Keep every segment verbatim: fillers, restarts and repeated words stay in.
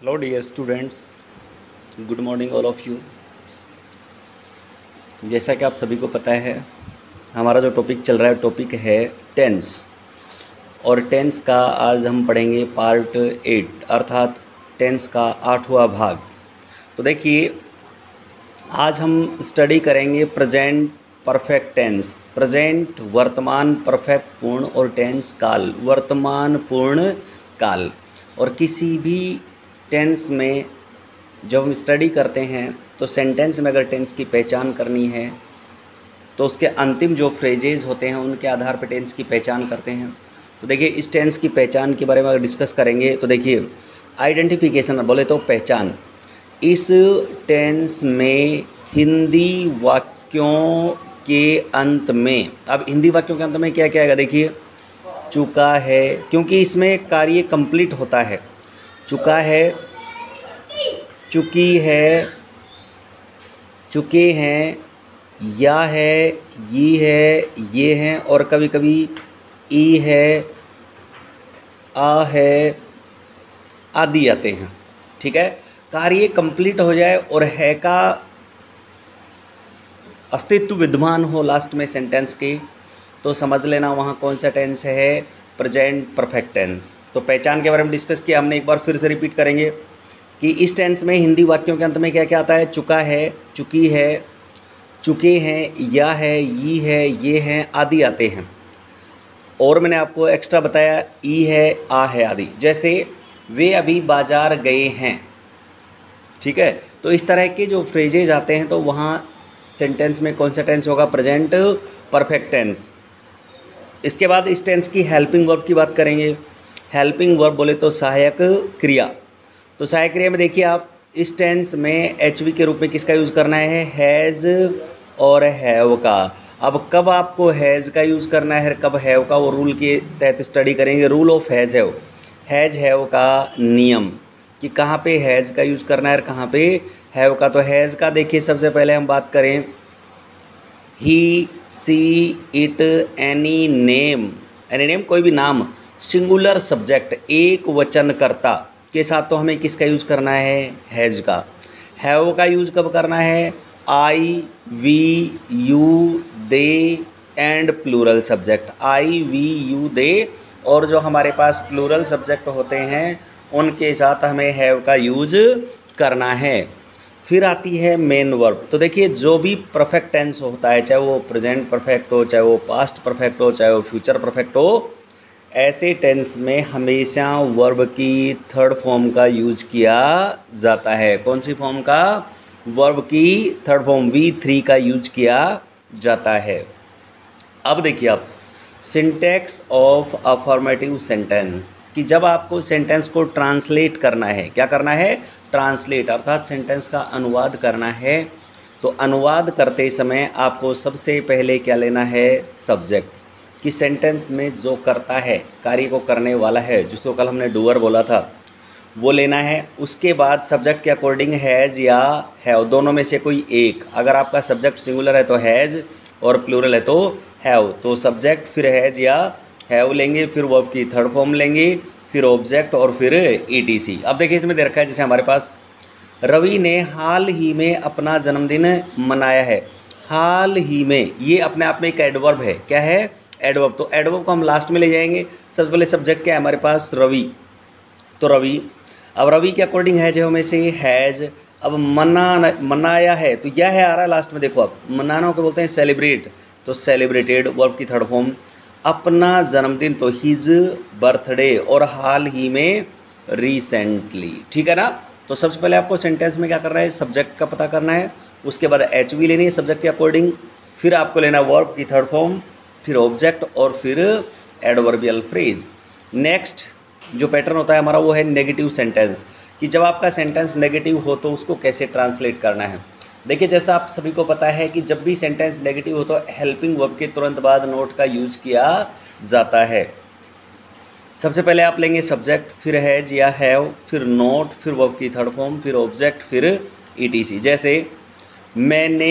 Hello dear students, good morning all of you. जैसा कि आप सभी को पता है, हमारा जो टॉपिक चल रहा है टॉपिक है टेंस, और टेंस का आज हम पढ़ेंगे पार्ट एट, अर्थात टेंस का आठवां भाग। तो देखिए, आज हम स्टडी करेंगे प्रेजेंट परफेक्ट टेंस, प्रेजेंट वर्तमान परफेक्ट पूर्ण और टेंस काल वर्तमान पूर्ण काल। और किसी भी टेंस में जब हम स्टडी करते हैं तो सेंटेंस में अगर टेंस की पहचान करनी है तो उसके अंतिम जो फ्रेजेज होते हैं उनके आधार पर टेंस की पहचान करते हैं। तो देखिए, इस टेंस की पहचान के बारे में अगर डिस्कस करेंगे तो देखिए, आइडेंटिफिकेशन बोले तो पहचान। इस टेंस में हिंदी वाक्यों के अंत में, अब हिंदी वाक्यों के अंत में क्या क्या आएगा देखिए, चुका है, क्योंकि इसमें कार्य कंप्लीट होता है। चुका है, चुकी है, चुके हैं, या है, ये है, ये हैं, और कभी कभी ई है, आ है आदि आते हैं। ठीक है, कार्य कंप्लीट हो जाए और है का अस्तित्व विद्यमान हो लास्ट में सेंटेंस के, तो समझ लेना वहाँ कौन सा टेंस है, प्रेजेंट परफेक्ट टेंस। तो पहचान के बारे में डिस्कस किया हमने, एक बार फिर से रिपीट करेंगे कि इस टेंस में हिंदी वाक्यों के अंत में क्या क्या आता है, चुका है, चुकी है, चुके हैं, या है, ये है, ये हैं आदि आते हैं। और मैंने आपको एक्स्ट्रा बताया, ई है, आ है आदि। जैसे वे अभी बाजार गए हैं। ठीक है, तो इस तरह के जो फ्रेजेज आते हैं तो वहाँ सेंटेंस में कौन सा टेंस होगा, प्रेजेंट परफेक्ट टेंस। इसके बाद इस टेंस की हेल्पिंग वर्ब की बात करेंगे। हेल्पिंग वर्ब बोले तो सहायक क्रिया। तो सहायक क्रिया में देखिए, आप इस टेंस में एच वी के रूप में किसका यूज़ करना है, हैज़ और हैव का। अब कब आपको हैज़ का यूज़ करना है, कब हैव का, वो रूल के तहत स्टडी करेंगे। Rule of has have, has have का नियम कि कहाँ पे हैज़ का यूज़ करना है और कहाँ पे हैव का। तो हैज़ का देखिए, सबसे पहले हम बात करें, he, she, it, any name, any name कोई भी नाम, सिंगुलर सब्जेक्ट एक वचनकर्ता के साथ, तो हमें किसका यूज़ करना है, हैज़ का। हैव का यूज़ कब करना है, I, we, you, they and plural subject, I, we, you, they, और जो हमारे पास प्लूरल सब्जेक्ट होते हैं उनके साथ हमें हैव का यूज़ करना है। फिर आती है मेन वर्ब। तो देखिए, जो भी परफेक्ट टेंस होता है, चाहे वो प्रेजेंट परफेक्ट हो, चाहे वो पास्ट परफेक्ट हो, चाहे वो फ्यूचर परफेक्ट हो, ऐसे टेंस में हमेशा वर्ब की थर्ड फॉर्म का यूज़ किया जाता है। कौन सी फॉर्म का, वर्ब की थर्ड फॉर्म वी थ्री का यूज किया जाता है। अब देखिए आप, सिंटैक्स ऑफ अफर्मेटिव सेंटेंस, कि जब आपको सेंटेंस को ट्रांसलेट करना है, क्या करना है, ट्रांसलेट, अर्थात सेंटेंस का अनुवाद करना है। तो अनुवाद करते समय आपको सबसे पहले क्या लेना है, सब्जेक्ट, कि सेंटेंस में जो करता है, कार्य को करने वाला है, जिसको कल हमने डूअर बोला था, वो लेना है। उसके बाद सब्जेक्ट के अकॉर्डिंग हैज़ या हैव, दोनों में से कोई एक। अगर आपका सब्जेक्ट सिंगुलर है तो हैज़ और प्लूरल है तो हैव, तो सब्जेक्ट फिर हैज़ या हैव लेंगे, फिर वर्ब की थर्ड फॉर्म लेंगे, फिर ऑब्जेक्ट और फिर ईटीसी। अब देखिए, इसमें दे रखा है, जैसे हमारे पास रवि ने हाल ही में अपना जन्मदिन मनाया है। हाल ही में, ये अपने आप में एक एडवर्ब है। क्या है, एडवर्ब। तो एडवर्ब को हम लास्ट में ले जाएंगे। सबसे पहले सब्जेक्ट क्या है हमारे पास, रवि, तो रवि। अब रवि के अकॉर्डिंग हैज में से हैज़। अब मना मनाया है, तो यह है आ रहा है लास्ट में। देखो, अब मनाना को बोलते हैं सेलिब्रेट, तो सेलिब्रेटेड वर्ब की थर्ड फॉर्म। अपना जन्मदिन, तो हिज बर्थडे, और हाल ही में रिसेंटली। ठीक है ना। तो सबसे पहले आपको सेंटेंस में क्या करना है, सब्जेक्ट का पता करना है, उसके बाद एच वी लेनी है सब्जेक्ट के अकॉर्डिंग, फिर आपको लेना वर्ब की थर्ड फॉर्म, फिर ऑब्जेक्ट और फिर एडवर्बियल फ्रेज। नेक्स्ट जो पैटर्न होता है हमारा वो है नेगेटिव सेंटेंस, कि जब आपका सेंटेंस नेगेटिव हो तो उसको कैसे ट्रांसलेट करना है। देखिए, जैसा आप सभी को पता है कि जब भी सेंटेंस नेगेटिव हो तो हेल्पिंग वर्ब के तुरंत बाद नोट का यूज किया जाता है। सबसे पहले आप लेंगे सब्जेक्ट, फिर हैज या हैव, फिर नोट, फिर वर्ब की थर्ड फॉर्म, फिर ऑब्जेक्ट, फिर ईटीसी। जैसे मैंने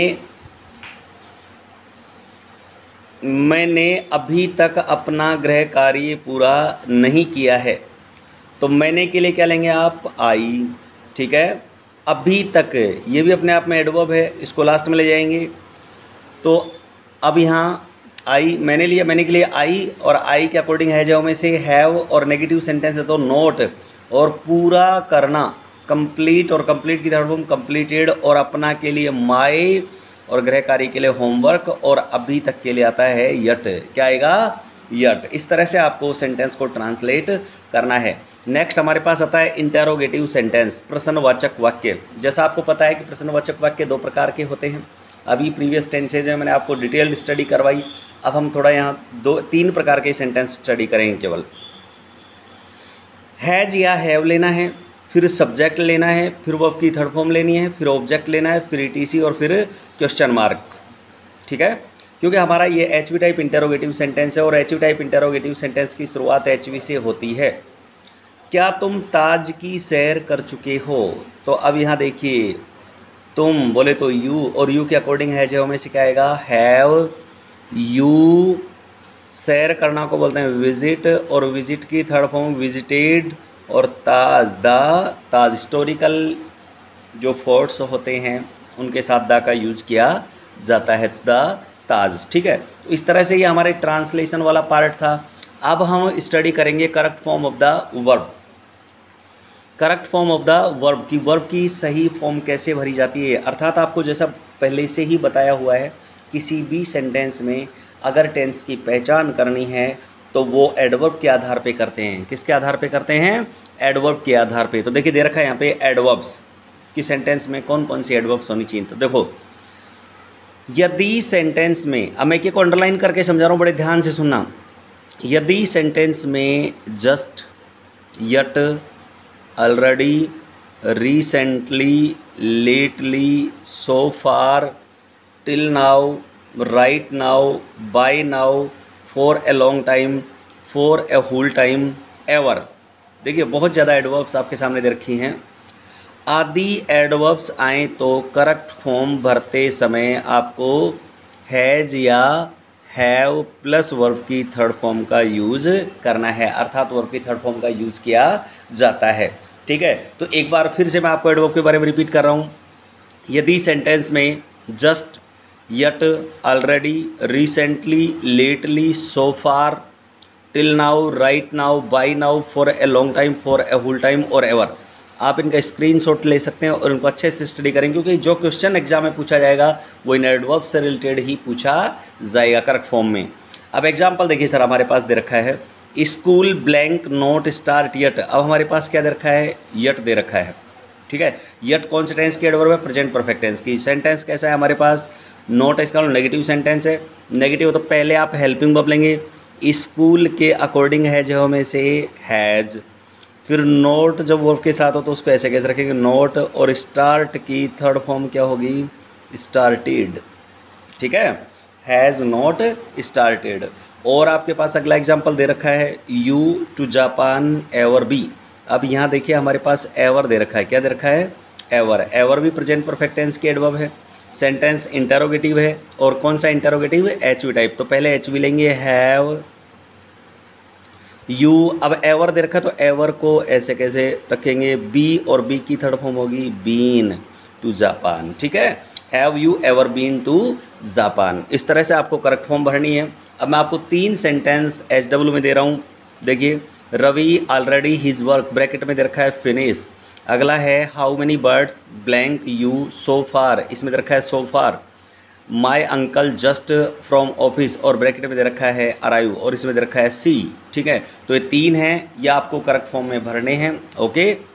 मैंने अभी तक अपना गृह कार्य पूरा नहीं किया है, तो मैंने के लिए क्या लेंगे आप, आई। ठीक है। अभी तक, ये भी अपने आप में एडवर्ब है, इसको लास्ट में ले जाएंगे। तो अब यहाँ आई मैंने लिया, मैंने के लिए आई, और आई के अकॉर्डिंग है जो में से हैव, और नेगेटिव सेंटेंस है तो नोट, और पूरा करना कंप्लीट, और कंप्लीट की थर्ड फॉर्म कंप्लीटेड, और अपना के लिए माई, और गृह कार्य के लिए होमवर्क, और अभी तक के लिए आता है यट। क्या आएगा? यट। इस तरह से आपको सेंटेंस को ट्रांसलेट करना है। नेक्स्ट हमारे पास आता है इंटेरोगेटिव सेंटेंस, प्रश्नवाचक वाक्य। जैसा आपको पता है कि प्रश्नवाचक वाक्य दो प्रकार के होते हैं। अभी प्रीवियस टेंसेज में मैंने आपको डिटेल्ड स्टडी करवाई। अब हम थोड़ा यहाँ दो तीन प्रकार के सेंटेंस स्टडी करेंगे केवल। हैज या हैव लेना है, फिर सब्जेक्ट लेना है, फिर वर्ब की थर्ड फॉर्म लेनी है, फिर ऑब्जेक्ट लेना है, फिर ईटीसी, और फिर क्वेश्चन मार्क। ठीक है, क्योंकि हमारा ये H V type interrogative sentence है, और H V type interrogative sentence की शुरुआत एच वी से होती है। क्या तुम ताज की सैर कर चुके हो? तो अब यहाँ देखिए, तुम बोले तो यू, और यू के अकॉर्डिंग है जो हमें सिखाएगा हैव यू। सैर करना को बोलते हैं विजिट, और विजिट की थर्ड फॉर्म विजिटेड, और ताज द ताज। हिस्टोरिकल जो फोर्ट्स होते हैं उनके साथ द का यूज किया जाता है, द ताज। ठीक है, तो इस तरह से ये हमारे ट्रांसलेशन वाला पार्ट था। अब हम स्टडी करेंगे correct form of the verb. Correct form of the verb की वर्ब की सही फॉर्म कैसे भरी जाती है, अर्थात आपको जैसा पहले से ही बताया हुआ है, किसी भी सेंटेंस में अगर टेंस की पहचान करनी है तो वो एडवर्ब के आधार पे करते हैं। किसके आधार पे करते हैं? एडवर्ब के आधार पे। तो देखिए दे रखा है यहाँ पे एडवर्ब्स कि सेंटेंस में कौन कौन सी एडवर्ब्स होनी चाहिए। तो देखो, यदि सेंटेंस में, अब मैं एक को अंडरलाइन करके समझा रहा हूँ, बड़े ध्यान से सुनना। यदि सेंटेंस में just, yet, already, recently, lately, so far, till now, right now, by now, for a long time, for a whole time, ever. देखिए बहुत ज़्यादा एडवर्ब्स आपके सामने दे रखी हैं। आदि एडवर्ब्स आए तो करेक्ट फॉर्म भरते समय आपको हैज या हैव प्लस वर्ब की थर्ड फॉर्म का यूज़ करना है, अर्थात वर्ब की थर्ड फॉर्म का यूज़ किया जाता है। ठीक है, तो एक बार फिर से मैं आपको एडवर्ब के बारे में रिपीट कर रहा हूँ। यदि सेंटेंस में just, yet, already, recently, lately, so far, till now, right now, by now, for a long time, for a whole time, और एवर, आप इनका स्क्रीनशॉट ले सकते हैं और इनको अच्छे से स्टडी करेंगे, क्योंकि जो क्वेश्चन एग्जाम में पूछा जाएगा वो इन एडवर्ब से रिलेटेड ही पूछा जाएगा करेक्ट फॉर्म में। अब एग्जाम्पल देखिए सर, हमारे पास दे रखा है school blank not start yet. अब हमारे पास क्या दे रखा है? यट दे रखा है। ठीक है, यट कौन से टेंस की एडवर्ब है? प्रेजेंट परफेक्ट टेंस की। सेंटेंस कैसा है हमारे पास? नोट, इसका नेगेटिव सेंटेंस है। नेगेटिव तो पहले आप हेल्पिंग वर्ब लेंगे, स्कूल के अकॉर्डिंग है जो में से हैज़, फिर नोट जब वर्ब के साथ हो तो उसको ऐसे कैसे रखेंगे? नोट, और स्टार्ट की थर्ड फॉर्म क्या होगी? स्टार्टेड। ठीक है, हैज़ नॉट स्टार्टेड। और आपके पास अगला एग्जांपल दे रखा है you to Japan ever be. अब यहाँ देखिए हमारे पास एवर दे रखा है। क्या दे रखा है? एवर। एवर भी प्रेजेंट परफेक्ट टेंस की एडवर्ब है। सेंटेंस इंटरोगेटिव है, और कौन सा इंटरोगेटिव है? H V type. तो पहले एच वी लेंगे, हैव यू। अब एवर दे रखा तो एवर को ऐसे कैसे रखेंगे? बी, और बी की थर्ड फॉर्म होगी बीन टू जापान। ठीक है, have you ever been to Japan. इस तरह से आपको करेक्ट फॉर्म भरनी है। अब मैं आपको तीन सेंटेंस एच डब्ल्यू में दे रहा हूँ। देखिए, Ravi already his work, bracket में दे रखा है फिनिश। अगला है how many birds blank you so far, इसमें दे रखा है so far. My uncle just from office, और ब्रैकेट में दे रखा है अराइव, और इसमें दे रखा है सी। ठीक है, तो ये तीन हैं, ये आपको करेक्ट फॉर्म में भरने हैं। ओके।